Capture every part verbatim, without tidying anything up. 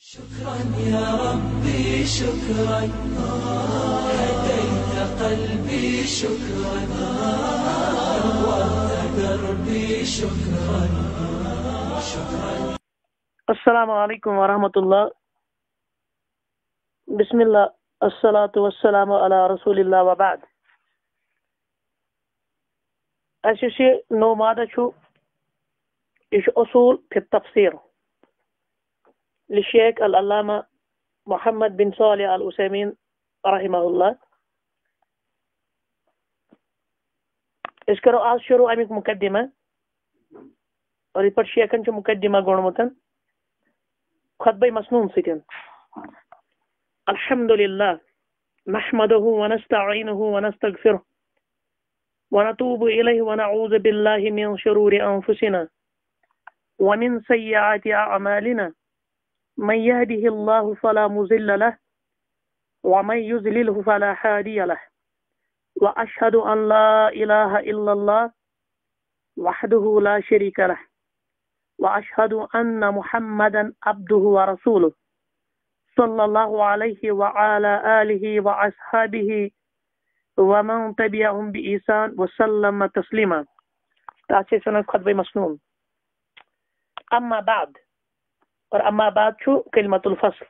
شكرا يا ربي شكرا هديت قلبي شكرا نورت دربي شكرا شكرا. السلام علیکم ورحمۃ اللہ. بسم اللہ الصلاة والسلام علی رسول اللہ وبعد. اس یہ نو مادہ چھو یہ اصول فی التفسیر للشیخ العلامہ محمد بن صالح العثیمین رحمہ اللہ. اس کرو آج شروع امیک مقدمہ اور یہ پر شیخن چھ مقدمہ گونمتن خطبہ مسنون ستن. الحمد للہ نحمده ونستعینه ونستغفره ونتوب الیہ ونعوذ باللہ من شرور انفسنا ومن سیئات اعمالنا من يهده الله فلا مضل له ومن يضلله فلا هادي له واشهد ان لا اله الا الله وحده لا شريك له واشهد ان محمدا عبده ورسوله صلى الله عليه وعلى اله واصحابه ومن تبعهم بإحسان وسلم تسليما. تاسے سنت خطبہ مسنون. اما بعد اور اما بعد شو كلمة الفصل.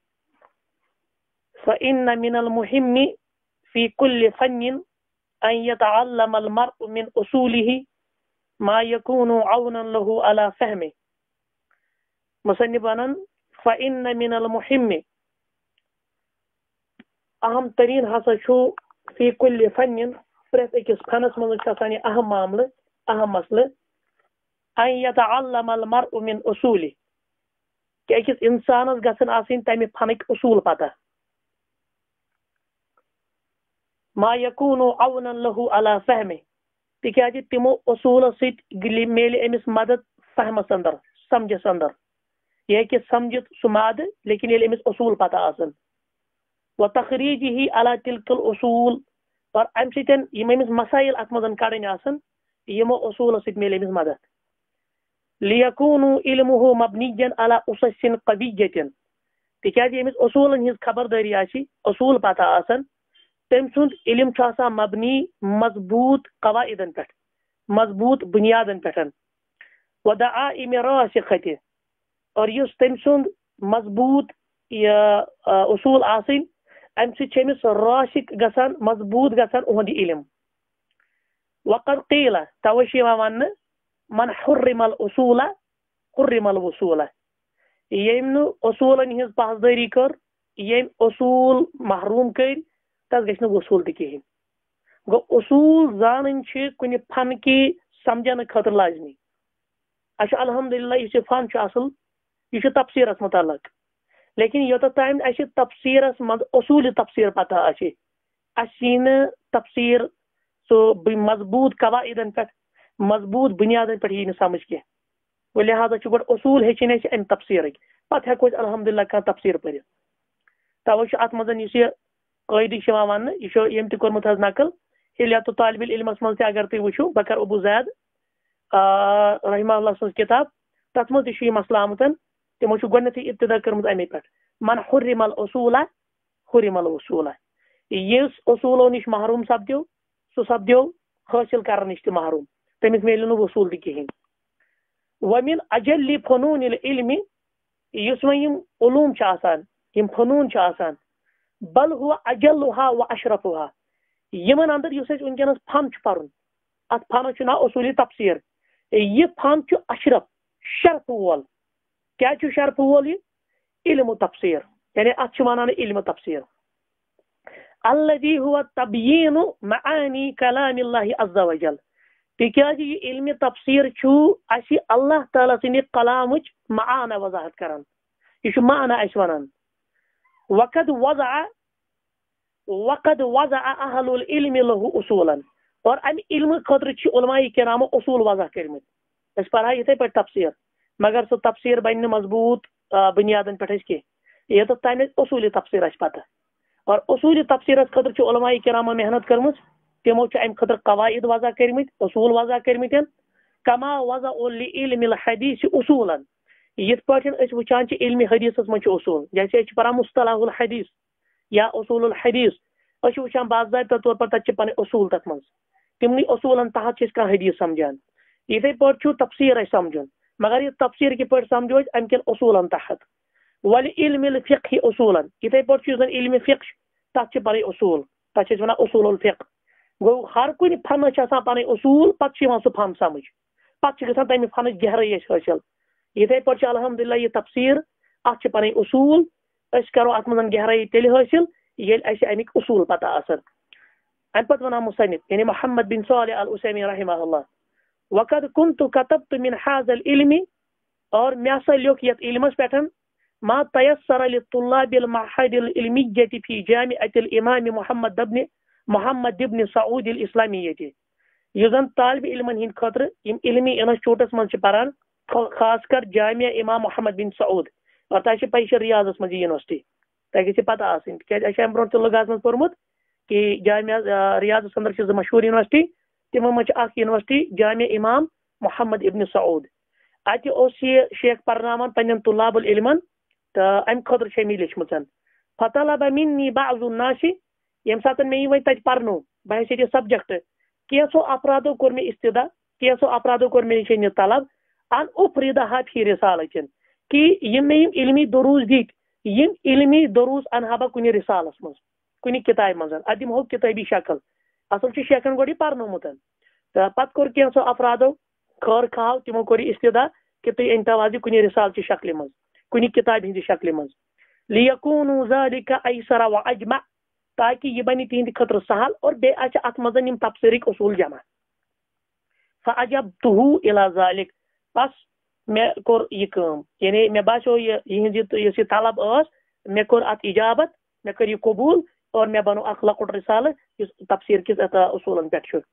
فإن من المهم في كل فن أن يتعلم المرء من أصوله ما يكون عونا له على فهمه. مصنفاً فإن من المهم أهم ترين حسا شو في كل فن پرت اکس فنس من چھانی اہم معاملہ اہم مسئلہ ان يتعلم المرء من اصوله کہ اکس انسانس گژھن آسن تمہ فنک اصول پتہ ما يكون عونا له على فهمه تکیازِ تمو اصول ست میل امس مدد فہمس اندر سمجھس اندر یہ کہ سمجھت سماد لیکن یل امس اصول پتہ آسن وتخریجه على تلك الاصول اور ام سن یم امس مسائل ات مزن کڑن آسن یمو اصول ست میل امس مدد ليكونوا علمه مبنيا على اسس قوية تکیاز یمس اصولن ہز خبرداری آسی اصول پتہ آسن تم سند علم چھاسا مبنی مضبوط قواعدن پہ مضبوط بنیادن پہ ودعائم راسخة اور یس تم سند مضبوط اصول آسن ام سمس راسخ گسان مضبوط گسان اہد علم. وقد قیل توشی ون من حرم الاصول حرم الوصول یم نو اصولن ہز پاسداری کر یم اصول محروم کر تس گھن وصول تہ کہین. گو اصول زانن کن فن کی سمجھن خاطر لازمی. اچھا الحمدللہ یہ فن اصل یہ تفسیرس متعلق لیکن یوتھ تام اس تفسیرس مز اصول تفسیر پتہ آسہ اسی تفسیر سو مضبوط قواعدن پہ مضبوط بنیادن پہ یہ سمجھ کی و لہذا گو اصول ہیچن اس ام تفسیرک پتہ ہیکو الحمدللہ کھانا تفسیر پڑھ. توے ات مزن اس قاعدہ ون یہ یم تہ کورمت حظ نقل حلیات طالب العلمس مز تہ اگر تھی وچھو بکر ابو زید رحمہ اللہ سن کتاب تت مز تہ یہ مسئلہ آمت تمو گۄڈنیتھٕے ابتدا کٔرمٕژ امی پٮ۪ٹھ من حرم الاصول حرم الوصول یس اصولو نش محروم سپدیو سہ سپدیو حٲصِل کرن نش تہ محروم تمس میلہِ نہٕ وصول تہ کہین. ومن اجل فنون العلم یس وۄنۍ یم علوم چھ آسان یم فنون چھ آسان بل هو اجلها واشرفها یمن اندر یس اسہ ونکس فن چھ پرن ات فنس چھ ناو اصولی تفسیر. یہ فن چھ اشرف شرف وول کیا چھ شرف وول یہ علم تفسیر یعنی ات ونان علم تفسیر الذي هو تبيين معاني كلام الله عز وجل تکیاز یہ علم تفسیر چھو اسی اللہ تعالی سند کلام معانی وضاحت کران یہ معنی اس ونان. وقد وضع وقد وضع اهل العلم له اصولا اور ام علم خاطر چھ علماء کرام اصول وضع کرمت اس پر یہ پہ تفسیر مگر سو تفسیر بن مضبوط بنیادن پہ کی یہ تو تم اصول تفسیر اس پتہ اور اصول تفسیر خاطر چھ علماء کرام محنت کرمت تمو ام خاطر قواعد وضع کرمت اصول وضع کرمت کما وضع لعلم الحدیث اصولا یت پٲٹھۍ أسۍ وٕچھان چھِ علمِ حدیثس منٛز چھِ اصوٗل جیسے أسۍ چھِ پران مصطلح الحدیث یا اصوٗل الحدیث أسۍ چھِ وٕچھان باضٲبطہ طور پر تَتہِ چھِ پنٕنۍ اصوٗل تتھ منٛز تِمنٕے اصوٗلن تحت چھِ أسۍ کانٛہہ حدیث سمجھان یِتھے پٲٹھۍ چھُ تفسیٖر اَسہِ سمجھُن مگر یہِ تفسیٖر کِتھ پٲٹھۍ سمجھو أسۍ اَمہِ کٮ۪ن اصوٗلن تحت وَلہِ علمِ الفقہِ اصوٗلن یِتھے پٲٹھۍ چھُ یُس زن علمِ فقہ چھُ تتھ چھِ پنٕنۍ اصوٗل تتھ چھِ أسۍ ونان اصوٗل الفقہ گوٚو ہر کُنہِ فنس چھِ آسان پنٕنۍ اصوٗل پتہٕ چھُ یِوان سُہ فن سمجھ پتہٕ چھِ گژھان تمہِ فنٕچ گہرٲیی اَسہِ حٲصِل یِتھے پٲٹھۍ چھِ الحمدللہ یہِ تفسیٖر اتھ چھِ پنٕنۍ اصوٗل أسۍ کرو اتھ منٛز گہرٲیی تیٚلہِ حٲصِل ییٚلہِ اَسہِ امیِکۍ اصوٗل پتہ آسن امہِ پتہٕ ونان مصنف یعنی محمد بن صالح العثیمین رحمہ اللہ وقد كنت كتبت من هذا العلم اور مےٚ ہسا لیوٚکھ یتھ علمس پٮ۪ٹھ ما تيسر للطلاب المعهد العلمية في جامعة الإمام محمد بن محمد بن سعود الإسلامية یُس زن طالب علمن ہٕنٛدِ خٲطرٕ یِم علمی انسٹیوٹس منٛز چھِ پران خاص کر جامعہ امام محمد بن سعود اور تۄہہِ چھِ پَیی چھِ ریاضس منٛز یہِ یونیورسٹی تۄہہِ گژھِ پتہ آسٕنۍ تِکیازِ اَسہِ چھِ امہِ برونٛٹھ تہِ لُغاتس منٛز پوٚرمُت کہ جامعہ ریاضس انٛدر چھِ زٕ مشہوٗر یونیورسٹی تِمو منٛز چھِ اکھ یونیورسٹی جامعہ امام محمد ابن سعود اتہِ اوس یہِ شیخ پرناوان پننٮ۪ن طلاب العلمن تہٕ امہِ خٲطرٕ چھےٚ مےٚ لیچھمٕژ فطلب منی بعض الناس ییٚمہِ ساتہٕ مےٚ یہِ وۄنۍ تتہِ پرنو بحیثیت سبجکٹ کینٛژھو افرادو کوٚر مےٚ استدا کینٛژھو افرادو کوٚر مےٚ نِش یہِ طلب ان افریدہا فی رسالتن کہ یِم مےٚ یِم علمی دروٗس دِتۍ یِم علمی دروٗس انہا بہٕ کُنہِ رسالس منٛز کُنہِ کِتابہِ منٛز اتھ دِمہو کِتٲبی شکل اصل چھُ شیخن گۄڈٕ یہِ پرنومُت تہٕ پتہٕ کوٚر کینٛژھو افرادو خٲر کھاو تِمو کوٚر یہِ استدا کہ تُہۍ أنۍتو حظ یہِ کُنہِ رسالچہِ شکلہِ منٛز کُنہِ کِتابہِ ہِنٛدِ شکلہِ منٛز لیکوٗنوٗ ذالِکَ ایسر و اجمع تاکہ یہِ بنہِ تِہنٛدِ خٲطرٕ سہل اور بیٚیہِ آسہِ اتھ منٛز یِم تفسیٖرٕکۍ اصوٗل جمع فاجبتہوٗ الی ذالِک بس مےٚ کوٚر یہِ کٲم یعنی مےٚ باسیو یہِ یِہنٛز یُس یہِ طلب ٲس مےٚ کوٚر اتھ اجابت مےٚ کٔر یہِ قبوٗل اور مےٚ بنوو اکھ لۄکُٹ رسالہٕ یُس تفسیٖر کِس اتھ اصوٗلن پٮ۪ٹھ چھُ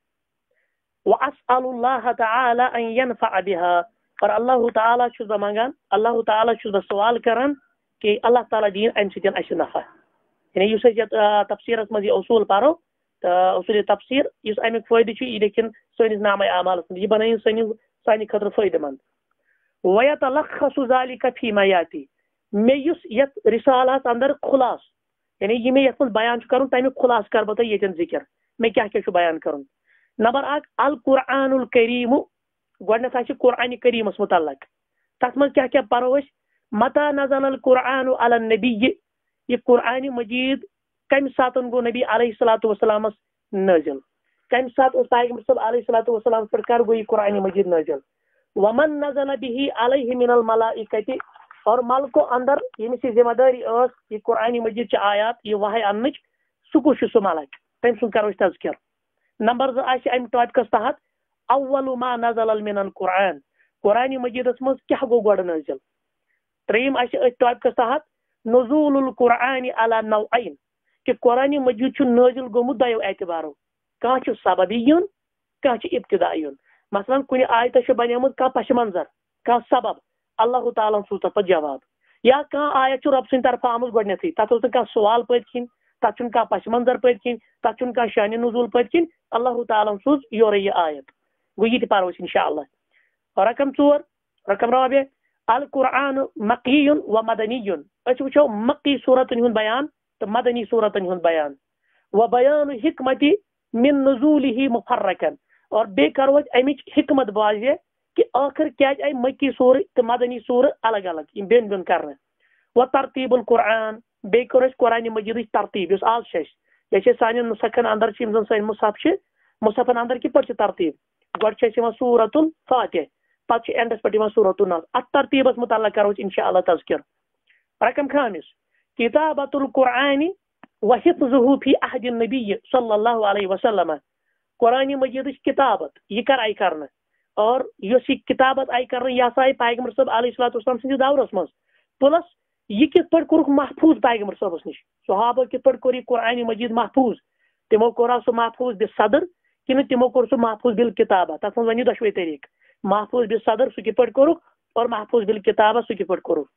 واسأل اللہ تعالی ان ينفع بها اور اللہ تعالیٰ چھُس بہٕ منگان اللہ تعالیٰ چھُس بہٕ سوال کران کہ اللہ تعالیٰ دِیِن امہِ سۭتۍ اَسہِ نفع یعنی یُس أسۍ یتھ تفسیٖرس منٛز یہِ اصوٗل پرو تہٕ اصوٗل تفسیٖر یُس امیُک فٲیدٕ چھُ یہِ لیکھِن سٲنِس نامے اعمالس منٛز یہِ بنٲیِن سٲنِس سانہِ خٲطرٕ فٲیدٕ منٛد ویتلخص ذالِکَ فی ما یاتی مےٚ یُس یتھ رسالس اندر خُلاص یعنی یہِ مےٚ یتھ منٛز بیان چھُ کرُن تمیُک خُلاصہٕ کرٕ بہٕ تۄہہِ ییٚتٮ۪ن ذِکر مےٚ کیاہ کیاہ چھُ بیان کرُن نمبر اکھ القرآن الکریٖم گۄڈنیتھ آسہِ قرآنِ کریٖمس متعلق تتھ منٛز کیاہ کیاہ پرو أسۍ متا نزل القرآن علی النبی یہِ قرآنِ مجیٖد کمہِ ساتہٕ گوٚو نبی علیہ الصلوۃ والسلامس نٲزِل کمہِ ساتہٕ اوس پیغمبر صٲب علیہ الصلوۃ والسلامس پٮ۪ٹھ کر گوٚو یہِ قرآنِ مجیٖد نٲزِل ومن نزل به علیہ من الملائکۃ اور ملکو اندر ییٚمِس یہِ ذمہ دٲری ٲس یہِ قرآنِ مجیٖد چہِ آیات یہِ وحی اننٕچ سُہ کُس چھُ سُہ ملک تٔمۍ سُنٛد کرو أسۍ تذکر نمبر زٕ آسہِ امہِ ٹاپکس تحت اول ما نزل من القرآن قرآنِ مجیٖدس منٛز کیاہ گوٚو گۄڈٕ نٲزِل ترٛیٚیِم آسہِ أتھۍ ٹاپکس تحت نزول القرآن علی نوعین کہ قرآنِ مجیٖد چھُ نٲزِل گوٚمُت دۄیو اعتبارو کانٛہہ چھُ سببی یُن کانٛہہ چھُ ابتدا یُن مثلاً کُنہِ آیتس چھُ بنیومُت کانٛہہ پس منظر کانٛہہ سبب اللہ تعالیٰ ہن سوٗز تتھ پتہٕ جواب یا کانٛہہ آیت چھُ رۄب سٕنٛدِ طرفہٕ آمٕژ گۄڈنیتھٕے تتھ اوس نہٕ کانٛہہ سوال پٔتۍ کِنۍ تتھ چھُنہٕ کانٛہہ پس منظر پٔتۍ کِنۍ تتھ چھُنہٕ کانٛہہ شانہِ نزول پٔتۍ کِنۍ اللہ تعالیٰ ہن سوٗز یورے یہِ آیت گوٚو یہِ تہِ پرو أسۍ انشاء اللہ رقم ژور رقم رابع القرآن مقیٖیُن و مدنیُن أسۍ وٕچھو مقی صوٗرتن ہُنٛد بیان تہٕ مدنی صوٗرتن ہُنٛد بیان و بیان حکمتِ من نزوٗلہِ مفرقن اور بیٚیہِ کرو أسۍ امِچ حکمت واضح کہ ٲخر کیازِ آیہِ مکی سورٕ تہٕ مدنی سورٕ الگ الگ یِم بیٚن بیٚن کرنہٕ و ترتیٖب القرآن بیٚیہِ کوٚر اَسہِ قرآنِ مجیٖدٕچ ترتیٖب یُس آز چھِ اَسہِ یہِ چھِ سانٮ۪ن نُسخن اندر چھِ یِم زن سٲنۍ مُصحف چھِ مُصحفن اندر کِتھ پٲٹھۍ چھِ ترتیٖب گۄڈٕ چھِ اَسہِ یِوان سورۃ الفاتح پتہٕ چھِ اینڈس پٮ۪ٹھ یِوان سورۃ الناس اتھ ترتیٖبس متعلق کرو أسۍ انشاء اللہ تذکر رقم خامس کتابۃ القرآن و حفظہ فی عہد النبی صلی اللہ علیہ وسلم قرآنِ مجیٖدٕچ کتابت یہِ کر آیہِ کرنہٕ اور یۄس یہِ کتابت آیہِ کرنہٕ یہِ ہسا آیہِ پیغمبر صٲب علیہ الصلوۃ والسلام سٕنٛدِس دورس منٛز پلس یہِ کِتھ پٲٹھۍ کوٚرُکھ محفوٗظ پیغمبر صٲبس نِش صحابو کِتھ پٲٹھۍ کوٚر یہِ قرآنِ مجیٖد محفوٗظ تِمو کوٚرا سُہ محفوٗظ بہِ صدر کِنہٕ تِمو کوٚر سُہ محفوٗظ بِل کتابہ تتھ منٛز ؤنِو دۄشوے طریٖقہٕ محفوٗظ بہِ صدر سُہ کِتھ پٲٹھۍ کوٚرُکھ اور محفوٗظ بِل کتابہ سُہ کِتھ پٲٹھۍ کوٚرُکھ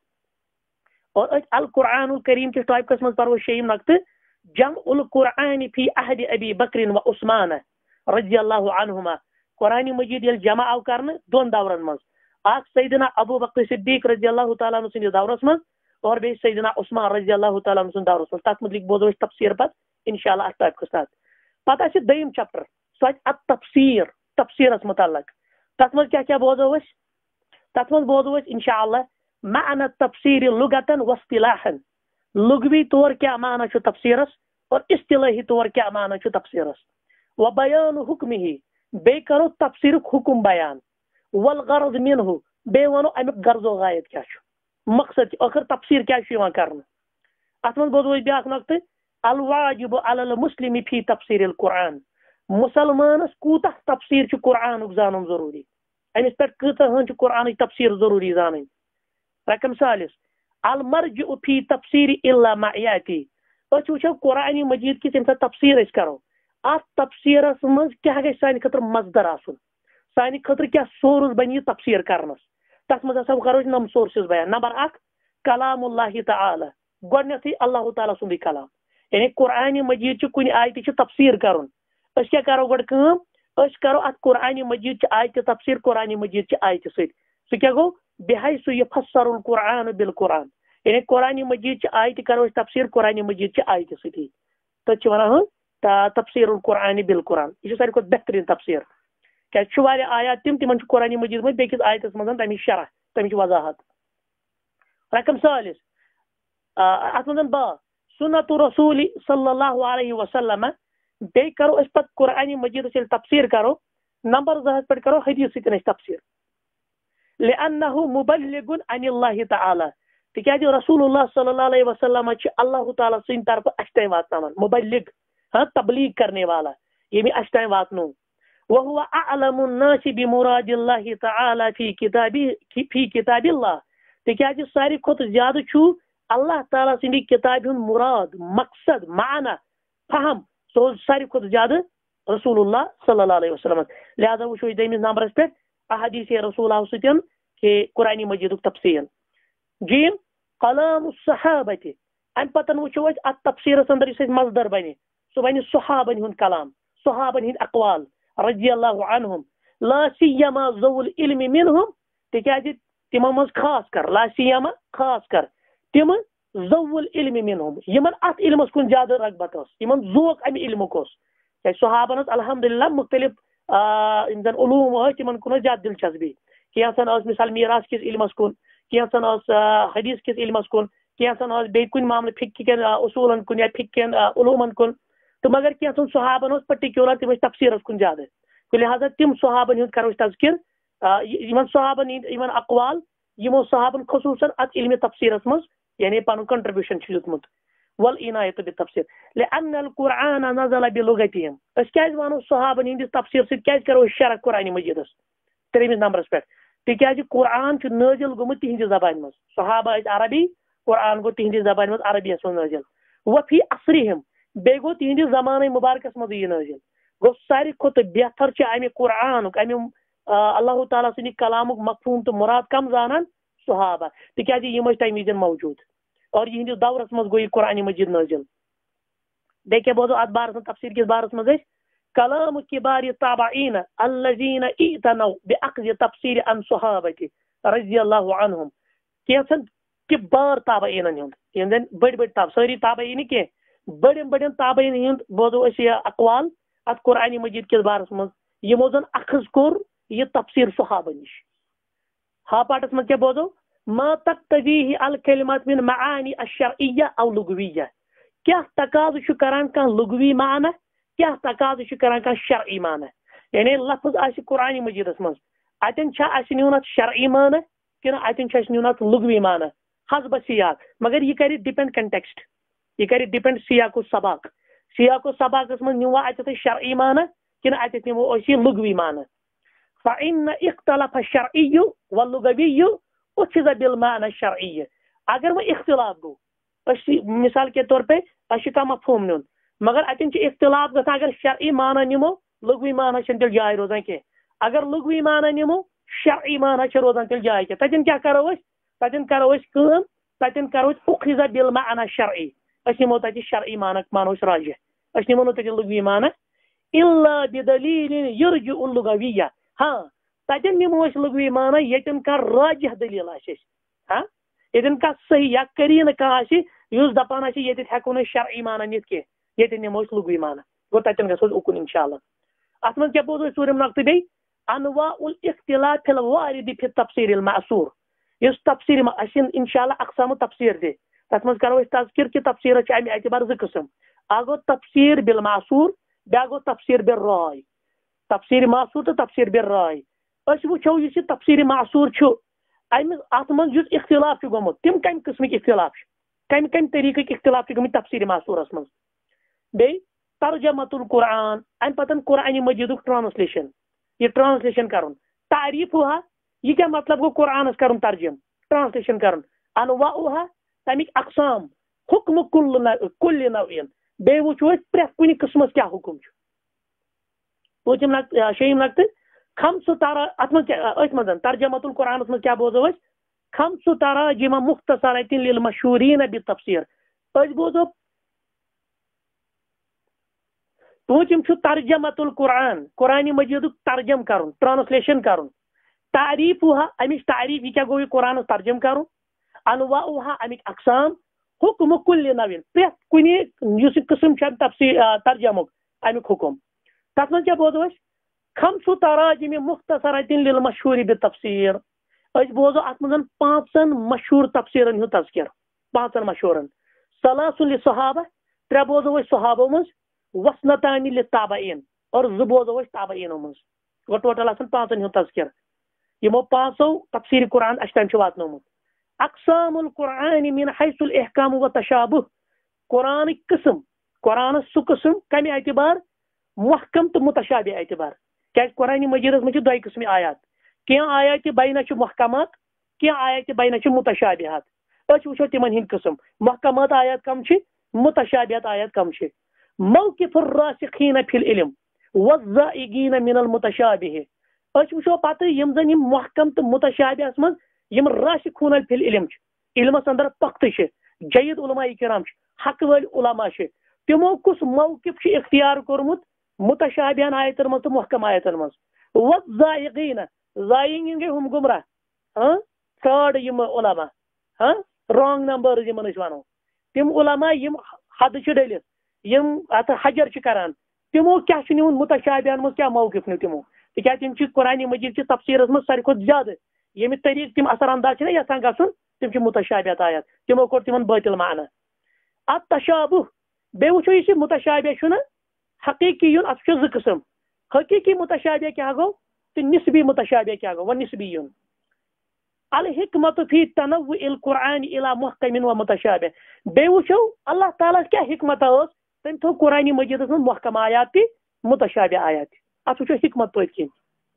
اور أسۍ القرآن الکریٖم کِس ٹاپکس منٛز پرو شیٚیِم نقطہٕ جمع القرآن فی عہد ابی بکر و عثمان رضی اللہ عنہما قرآنِ مجیٖد ییٚلہِ جمع آو کرنہٕ دۄن دورن منٛز اخ سیدنا ابو بکر صدیق رضی اللہ تعالیٰ عنہ سندس دورس من اور بیس سیدنا عثمان رضی اللہ تعالیٰ عنہ سند دورس من تک متعلق بوزو اس تفسیر پت انشاءاللہ ات ٹاپ کے ساتھ پتہ اس دویم چیپٹر سو ات تفسیر تفسیرس متعلق تت مز کیا کیا بوزو اس تت مز بوزو اس انشاءاللہ معنی تفسیر لغتن و اصطلاحا لغوی طور کیا معنی چھ تفسیرس اور اصطلاحی طور کیا معنی چھ تفسیرس و بیان حکمہ بے کرو تفسیر حکم بیان والغرض منہ بے ونو امیک غرض و غایت کیا چھ مقصد آخر تفسیر کیا چھ کرنا ات من بوزو بیاکھ نقطہ الواجب علی المسلم فی تفسیر القرآن مسلمانس کوتہ تفسیر چھ قرآن زانن ضروری امس پہ کتہ ہن چھ قرآن تفسیر ضروری زانن رقم ثالث المرجع فی تفسیر الا معیاتی اس وچھو قرآن مجید کی تمہ تفسیر اس کرو ات تفسیرس مز کیا گژھِ سانہ خاطر مصدر آسن سانہ خاطر کیا سورس بنی تفسیر کرنس تس مز ہسا کرو نم سورسز بیان نمبر اکھ کلام اللہ تعالی گۄڈنیتھٕے اللہ تعالیٰ سُنٛدُے کلام یعنی قرآن مجید چھ کُنہِ آیتہِ چھ تفسیر کرُن أسۍ کیٛاہ کرو گۄڈٕ کٲم أسۍ کرو اتھ قرآن مجید چہ آیتہِ تفسیر قرآن مجید چہ آیتہِ سۭتۍ سُہ کیٛاہ گوٚو بحیث یفسر القرآن بالقرآن یعنی قرآن مجید چہ آیتہِ کرو أسۍ تفسیر قرآن مجید چہ آیتہِ سۭتی تتھ چھِ ونان تفسیر القرآن بالقرآن یہ چھُ ساروی کھۄتہٕ بہتریٖن تفسیر کیٛازِ چھُ واریاہ آیات تِم تِمن چھُ قرآن مجید منٛز بیٚکِس آیتس منٛز تمِچ شرح تمِچ وضاحت رقم ثالث اتھ منٛز با سنت رسول صلی اللہ علیہ وسلم بیٚیہِ کرو أسۍ پتہٕ قرآن مجیدس ییٚلہِ تفسیر کرو نمبر زہس پٮ۪ٹھ کرو حدیث سۭتۍ أسۍ تفسیر لأنه مبلغ عن اللہ تعالی تِکیٛازِ رسول اللہ صلی اللہ علیہ وسلم چھِ اللہ تعالیٰ سٕنٛدِ طرفہٕ اَسہِ تام واتناوان مبلغ ہاں تبلیغ کرنے والا ییٚمہِ اَسہِ تام واتنو وهو اعلم الناس بمراد اللہ تعالی فی کتاب فی کتاب اللہ تِکیٛازِ ساروی کھۄتہٕ زیادٕ چھُ اللہ تعالیٰ سٕنٛدِ کتابہِ ہُنٛد مراد مقصد معنی فہم سُہ اوس ساروی کھۄتہٕ زیادٕ رسول اللہ صلی اللہ علیہ وسلم لہذا وٕچھو أسۍ دٔیمِس نمبرس پٮ۪ٹھ احادیث رسول آو سۭتۍ کہ قرآن مجیدُک تفسیر جیم کلام الصحابہ امہِ پتہٕ وٕچھو أسۍ اتھ تفسیرس اندر یُس اَسہِ مصدر بنہِ سُہ بنہِ صحابن ہُنٛد کلام صحابن ہٕنٛدۍ اقوال رضی اللہ عنہم لا سیما ذو العلم منہم تِکیٛازِ تِمو منٛز خاص کر لا سیما خاص کر تِم ذو العلم منہم یمن اتھ علمس کُن زیادٕ رغبت ٲس یمن ذوق امہِ علمُک اوس کیٛازِ صحابن ٲس الحمدللہ مختلف یِم زن علوم ٲسۍ تِمن کُن ٲس زیادٕ دلچسپی کینٛژن ٲس مثال میراث کِس علمس کُن کینٛژن ٲس حدیث کِس علمس کُن کینٛژن ٲس بیٚیہِ کُنہِ معاملہٕ فقہ کٮ۪ن اصوٗلن کُن یا فقہ کٮ۪ن علوٗمن کُن تہٕ مگر کینٛژن صحابن اوس پٔٹِکیوٗلر تِم ٲسۍ تفسیرس کُن زیادٕ لہٰذا تِم صحابن ہُنٛد کرو أسۍ تذکر یِمن صحابن ہٕنٛدۍ یِمن اقوال یِمو صحابن خصوٗصن اتھ علمِ تفسیرس منٛز یعنی پنُن کنٹربیوشن چھُ دیُتمُت والعنایت بالتفسیر لأن القرآن نزل بلغتهم أسۍ کیٛازِ ونو صحابن ہٕنٛدِس تفسیر سۭتۍ کیٛازِ کرو أسۍ شرح قرآن مجیدس ترٛیٚیمِس نمبرس پٮ۪ٹھ تِکیٛازِ قرآن چھُ نٲزِل گوٚمُت تِہنٛزِ زبانہِ منٛز صحابہ ٲسۍ عربی قرآن گوٚو تِہنٛدِ زبانہِ منٛز عربیس منٛز نٲزِل وفی عصرہم بیٚیہِ گوٚو تِہنٛدِ زمانٕے مبارکس منٛز یہِ نٲزِل گوٚو ساروی کھۄتہٕ بہتر چھُ امہِ قرآنُک امہِ اللہ تعالیٰ سٕنٛدِ کلامُک مفہوٗم تہٕ مُراد کم زانان صحابہ تِکیٛازِ یِم ٲسۍ تمہِ وِزِ موجوٗد اور یِہنٛدِس دورس منٛز گوٚو یہِ قرآن مجید نٲزِل بیٚیہِ کیٛاہ بوزو اتھ بارس منٛز تفسیٖر کِس بارس منٛز أسۍ کلام کبار التابعین الذین اعتنوا باخذ تفسیر عن صحابہ رضی اللہ عنہم کینٛژن کبار تابعیٖنن ہُنٛد یِم زن بٔڑۍ بٔڑۍ تاب سٲری تابعی نہٕ کینٛہہ بٔڑٮ۪ن بٔڑٮ۪ن تابعیٖن ہُنٛد بوزو أسۍ یہِ اقوال اتھ قرآن مجید کِس بارس منٛز یِمو زن اخذ کوٚر یہِ تفسیر صحابہ نِش ہا پاٹس منٛز کیٛاہ بوزو ما تقتضیہ الکلمات من معانی الشرعیہ او لغویہ کیٛاہ تقاضہٕ چھُ کران کانٛہہ لغوی معنی کیٛاہ تقاضہٕ چھُ کران کانٛہہ شرعی معنی یعنی لفظ آسہِ قرآن مجیدس منٛز اتٮ۪ن چھا اَسہِ نیُن اتھ شرعی معنی کِنہٕ اتٮ۪ن چھُ اَسہِ نیُن اتھ لغوی معنی حسب سیاق مگر یہ کرِ ڈپینڈ کنٹیکسٹ یہ کرِ ڈپینڈ سیاق و سباق سیاق و سباقس منٛز نِوا اتٮ۪تھ أسۍ شرعی معنی کِنہٕ اتٮ۪تھ نِمو أسۍ یہِ لغوی معنی فإن اختلف الشرعی واللغوی اُخذ بالمعنى الشرعی اگر وۄنۍ اختلاف گوٚو أسۍ مثال کے طور پہ اَسہِ چھُ کانٛہہ مفہوٗم نیُن مگر اتٮ۪ن چھُ اختلاف گژھان اگر شرعی معنی نِمو لغوی معنی چھنہٕ تیٚلہِ جاے روزان کینٛہہ اگر لغوی معنی نِمو شرعی معنی چھِ روزان تیٚلہِ جاے کینٛہہ تتٮ۪ن کیٛاہ کرو أسۍ تتٮ۪ن کرو أسۍ کٲم تتٮ۪ن کرو أسۍ اُخذ بالمعنى الشرعی أسۍ نِمو تتہِ شرعی معنی مانو أسۍ راجح أسۍ نِمو نہٕ تتہِ لغوی معنی الا بدلیل یرجع اللغویہ ہاں تتن نمو لغوی مانا یتن کا راجح دلیل آسہِ ہاں یتن کا صحیح یا قرین کانٛہہ آسہِ یُس دپان آسہِ ییٚتٮ۪تھ ہٮ۪کو نہٕ شرعی مانا نِتھ کینٛہہ ییٚتٮ۪ن نِمو أسۍ لغوی مانا گوٚو تتٮ۪ن گژھو أسۍ اُکُن انشاء اللہ. اتھ منٛز کیٛاہ بوزو أسۍ ژوٗرِم نقطہٕ بیٚیہِ انواع الاختلاف فی الوارد فی التفسیر المعصور. یُس تفسیر اَسہِ انشاء اللہ اقسام تفسیر تہِ تتھ منٛز کرو أسۍ تذکر کہِ تفسیرس چھِ امہِ اعتبار زٕ قٕسم. اکھ گوٚو تفسیر بالمعصور بیٛاکھ گوٚو تفسیر بالرائے. تفسیر معصور تہٕ تفسیر بالرائے. أسۍ وٕچھو یُس یہِ تفسیر معصور چھُ امہِ اتھ منٛز یُس اختلاف چھُ گوٚمُت تِم کمہِ قٕسمٕکۍ اختلاف چھِ کمہِ کمہِ طریٖقٕکۍ اختلاف چھِ گٔمٕتۍ تفسیر معصورس منٛز. بیٚیہِ ترجمۃ القرآن امہِ پتہٕ قرآنِ مجیدُک ٹرانسلیشن یہ ٹرانسلیشن کرُن. تعریف ہوا یہ کیا مطلب گوٚو قرآنس کرُن ترجم ٹرانسلیشن کرُن. انواعها تمیُک اقسام حکم کل کل نوعین بیٚیہِ وٕچھو أسۍ پرٛٮ۪تھ کُنہِ قٕسمس کیٛاہ حکم چھُ. پوٗژِم نقطہٕ شیٚیِم نقطہٕ خمسہ تارا اتھ منٛز أتھۍ منٛز ترجمۃ القرآنس منٛز کیٛاہ بوزو أسۍ خمسہ تراجم مختصرۃ للمشہوریٖن بالتفسیر. أسۍ بوزو پوٗژِم چھُ ترجمۃ القرآن قرآنِ مجیدُک ترجم کرُن ٹرانسلیشن کرُن. تعریف ہوا امِچ تعریف یہِ کیٛاہ گوٚو یہِ قرآنس ترجم کرُن. انواعها امیِک اقسام حکم کل نوعین پرٛٮ۪تھ کُنہِ یُس یہِ قٕسم چھُ تفسیر ترجمُک امیُک حکم. تتھ منٛز کیٛاہ بوزو أسۍ خمسہ تراجم مختصرۃ للمشہوٗر بالتفسیر. أسۍ بوزو اتھ منٛز پانٛژن مشہوٗر تفسیرن ہُنٛد تذکر پانٛژن مشہوٗرن. ثلاث للصحابہ ترٛےٚ بوزو أسۍ صحابو منٛز وسنتان للتابعین اور زٕ بوزو أسۍ تابعیٖنو منٛز. گوٚو ٹوٹل آسان پانٛژن ہُنٛد تذکر. یِمو پانٛژو تفسیر قرآن اَسہِ تام چھُ واتنومُت. اقسام القرآن من حیث الاحکام و تشابہ قرآنٕکۍ قٕسم قرآنس سُہ قٕسم کمہِ اعتبار محکم تہٕ متشابہ اعتبار. کیٛازِ قرآنِ مجیدس منٛز چھِ دۄیہِ قٕسمہِ آیات کینٛہہ آیاتِ بینہ چھِ محکمات کینٛہہ آیاتِ بینہ چھِ متشابہات. أسۍ وٕچھو تِمن ہٕنٛدۍ قٕسم. محکمات آیات کم چھِ متشابہات آیات کم چھِ. موقف الراسخین فی العلم والزائغین من المتشابہ. أسۍ وٕچھو پتہٕ یِم زن یِم محکم تہٕ متشابہس منٛز یِم راسخون فی العلم چھِ علمس اندر پختہٕ چھِ جید علماء کرام چھِ حق وٲلۍ علما چھِ تِمو کُس موقف چھُ اختیار کوٚرمُت متشابہن آیتن منٛز تہٕ محکم آیتن منٛز. والزائغین زائغین گٔے ہُم گمراہ ہاں فراڈ یِم علما ہاں رانگ نمبرز یِمن أسۍ وَنو تِم علما یِم حدٕ چھِ ڈٔلِتھ یِم اتھ حجر چھِ کران تِمو کیٛاہ چھُ نیُن متشابہن منٛز کیٛاہ موقف نیُن تِمو تِکیٛازِ تِم چھِ قرآنِ مجیٖد چہِ تفسیرس منٛز ساروی کھۄتہٕ زیادٕ ییٚمہِ طریٖقہٕ تِم اثر انداز چھِنہ یژھان گژھُن تِم چھِ متشابہات آیات تِمو کوٚر تِمن باطل معنی. اتھ تشابہ بیٚیہِ وٕچھو یُس یہِ متشابہ چھُنہ حقیٖقی یُن اتھ چھُ زٕ قٕسم. حقیٖقی متشابہ کیٛاہ گوٚو تہٕ نسبی متشابہ کیٛاہ گوٚو. وۄنۍ نسبی یُن الحکمت فی تنوع القرآن الی محکم و متشابہ. بیٚیہِ وٕچھو اللہ تعالیٰ ہس کیٛاہ حکمتا ٲس تٔمۍ تھوٚو قرآنِ مجیدس منٛز محکم آیات تہِ متشابہ آیات تہِ. اتھ وٕچھو حکمت پٔتۍ کِنۍ.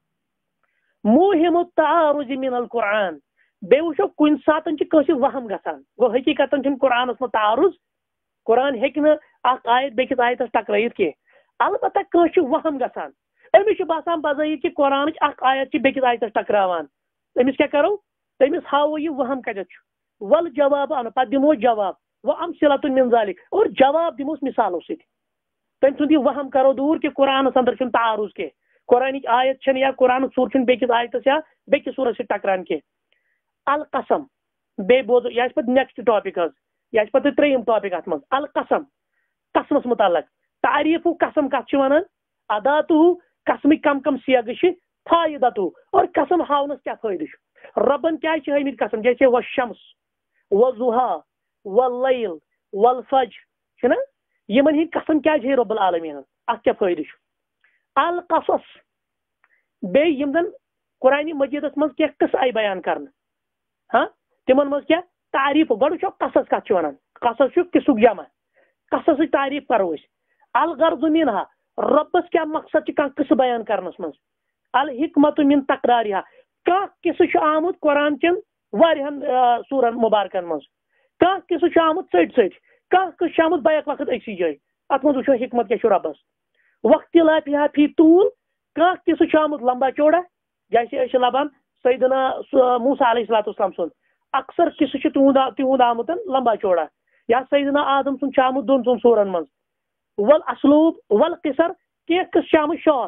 موہم التعارض من القرآن بیٚیہِ وٕچھو کُنہِ ساتہٕ چھِ کٲنٛسہِ وہم گژھان گوٚو حقیٖقتن چھُنہٕ قرآنس منٛز تعارض قرآن ہیٚکہِ نہٕ اکھ آیت بیٚکِس آیتس ٹکرٲیِتھ کینٛہہ البتہ کٲنٛسہِ چھُ وہم گژھان أمِس چھُ باسان بظٲہر کہِ قرآنٕچ اکھ آیت چھِ بیٚکِس آیتس ٹکراوان أمِس کیٛاہ کرو تٔمِس ہاوو یہِ وہم کتٮ۪تھ چھُ ول جواب انو پتہٕ دِمو جواب و امثلۃ من ذلک اور جواب دِموس مثالو سۭتۍ. تٔمۍ سُنٛد یہِ وہم کرو دوٗر کہِ قرآنس اندر چھُنہٕ تعارض کینٛہہ قرآنٕچ آیت چھنہٕ یا قرآنُک سوٗر چھُنہٕ بیٚکِس آیتس یا بیٚکِس سوٗرس سۭتۍ ٹکران کینٛہہ. القسم بیٚیہِ بوزو یہِ آسہِ پتہٕ نیکسٹ ٹاپک حظ یہِ آسہِ پتہٕ ترٛیٚیِم ٹاپک اتھ منٛز القسم قسمس متعلق. تعریٖفُک قسم کتھ چھِ ونان اداتُہ قسمٕکۍ کم کم سیگہٕ چھِ فٲیدتُہ اور قسم ہاونس کیٛاہ فٲیدٕ چھُ. ربن کیٛازِ چھِ ہٲمٕتۍ قسم جیسے والشمس والضحیٰ واللیل والفجر چھِنہ یِمن ہٕنٛدۍ قسم کیٛازِ ہیٚیہِ رۄب العالمیٖنن اتھ کیٛاہ فٲیدٕ چھُ. القصص بیٚیہِ یِم زن قرآنِ مجیدس منٛز کینٛہہ قصہٕ آیہِ بیان کرنہٕ ہاں تِمن منٛز کیٛاہ تعریٖف گۄڈٕ وٕچھو قصص کتھ چھِ ونان. قصص چھُ قصُک جمع قصصٕچ تعریٖف کرو أسۍ. الغرض منہا رۄبس کیٛاہ مقصد چھُ کانٛہہ قصہٕ بیان کرنس منٛز. الحکمت من تکراریہ کانٛہہ قصہٕ چھُ آمُت قرآن چٮ۪ن واریاہن سوٗرن مُبارکن منٛز کانٛہہ قصہٕ چھُ آمُت ژٔٹۍ ژٔٹۍ کانٛہہ قصہٕ چھُ آمُت بیک وقت أکسٕے جایہِ اتھ منٛز وٕچھو حکمت کیٛاہ چھُ رۄبس. واختلافہا فی طوٗل کانٛہہ قصہٕ چھُ آمُت لمبا چوڑا جیسے أسۍ چھِ لبان سیدنا موسیٰ علیہ الصلوۃ والسلام سُنٛد اکثر قصہٕ چھُ تُہُنٛد تِہُنٛد آمُت لمبا چوڑا یا سیدنا آدم سُنٛد چھُ آمُت دۄن ژۄن سوٗرن منٛز. ول اسلوب ول قصر کینٛہہ قصہٕ چھِ آمٕتۍ شاٹ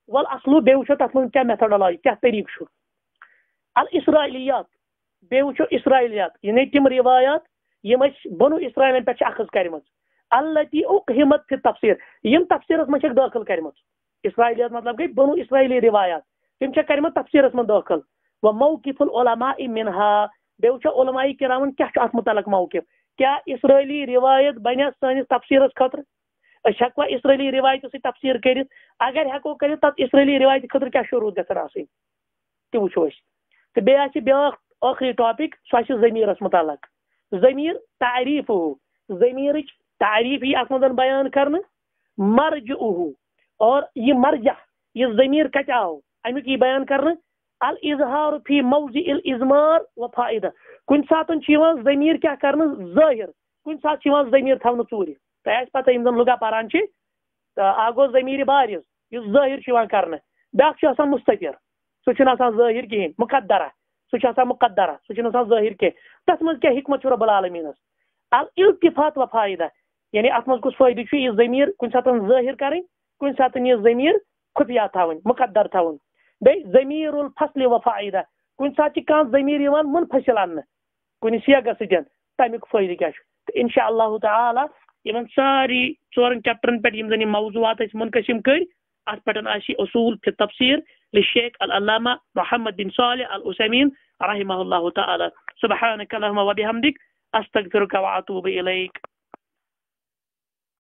والاصل بیٚیہِ وٕچھو تَتھ منٛز کیٛاہ میتھڈالاجی کیٛاہ طریٖقہٕ چھُ الاسرائیلیات بیٚیہِ وٕچھو اسرائیلیات یعنی تِم روایات یِم أسۍ بنو اسرائیلن پٮ۪ٹھ چھِ اخذ کَرِمَژ التی اُقہمت فی تفسیر یِم تفسیرس منٛز چھکھ دٲخل کَرِمَژ اسرائیلیات مطلب گٔے بنو اسرائیلی روایات تِم چھکھ کَرِمَژ تفسیرس منٛز دٲخل و موقف العلماء منہا بیٚیہِ وٕچھو علماء کرامن کیٛاہ چھُ اَتھ متعلق موقف کیٛاہ اسرائیلی روایت بنیا سٲنِس تفسیرس خٲطرٕ أسۍ ہٮ۪کوا اسرائیلی روایتہِ سۭتۍ تفسیٖر کٔرِتھ اگر ہٮ۪کو کٔرِتھ تتھ اسرائیلی روایتہِ خٲطرٕ کیٛاہ شروٗع گژھن آسٕنۍ تہِ وٕچھو أسۍ تہٕ بیٚیہِ آسہِ بیٛاکھ ٲخری ٹاپِک سُہ آسہِ ضمیٖرس متعلق ضمیٖر تعریٖف ضمیٖرٕچ تعریٖف یی اَتھ منٛز بیان کرنہٕ مرجعہ اور یہِ مرجع یہِ ضمیٖر کتہِ آو امیُک یی بیان کرنہٕ الاظہار فی موضع الاضمار و فائدہ کُنہِ ساتہٕ چھُ یِوان ضمیٖر کیٛاہ کرنہٕ ظٲہِر کُنہِ ساتہٕ چھُ یِوان ضمیٖر تھاونہٕ ژوٗرِ تۄہہِ آسہِ پتہ یِم زن لُغا پران چھِ تہٕ اکھ گوٚو ضمیٖرِ بارِز یُس ظٲہِر چھُ یِوان کرنہٕ بیٛاکھ چھُ آسان مستتر سُہ چھُنہٕ آسان ظٲہِر کِہیٖنۍ مقدرہ سُہ چھُ آسان مقدرہ سُہ چھُنہٕ آسان ظٲہِر کینٛہہ تتھ منٛز کیٛاہ حکمت چھُ رۄب العالمیٖنس الالتفات و فائدہ یعنی اتھ منٛز کُس فٲیدٕ چھُ یہِ ضمیٖر کُنہِ ساتہٕ ظٲہِر کرٕنۍ کُنہِ ساتہٕ یہِ ضمیٖر خُفیہ تھاوٕنۍ مقدر تھاوُن بیٚیہِ ضمیٖر الفصل و فائدہ کُنہِ ساتہٕ چھِ کانٛہہ ضمیٖر یِوان منفصل اننہٕ کُنہِ سیاقس سۭتۍ تمیُک فٲیدٕ کیٛاہ چھُ تہٕ انشاء اللہ تعالیٰ یِمن ساری ژورن چیپٹرن پٮ۪ٹھ یِم زن یِم موضوعات أسۍ منقسم کٔرۍ اتھ پٮ۪ٹھ آسہِ اصوٗل فی تفسیر للشیخ العلامہ محمد بن صالح العثیمین رحمہ اللہ تعالیٰ سبحانک اللہم وبحمدک استغفرک واتوب الیک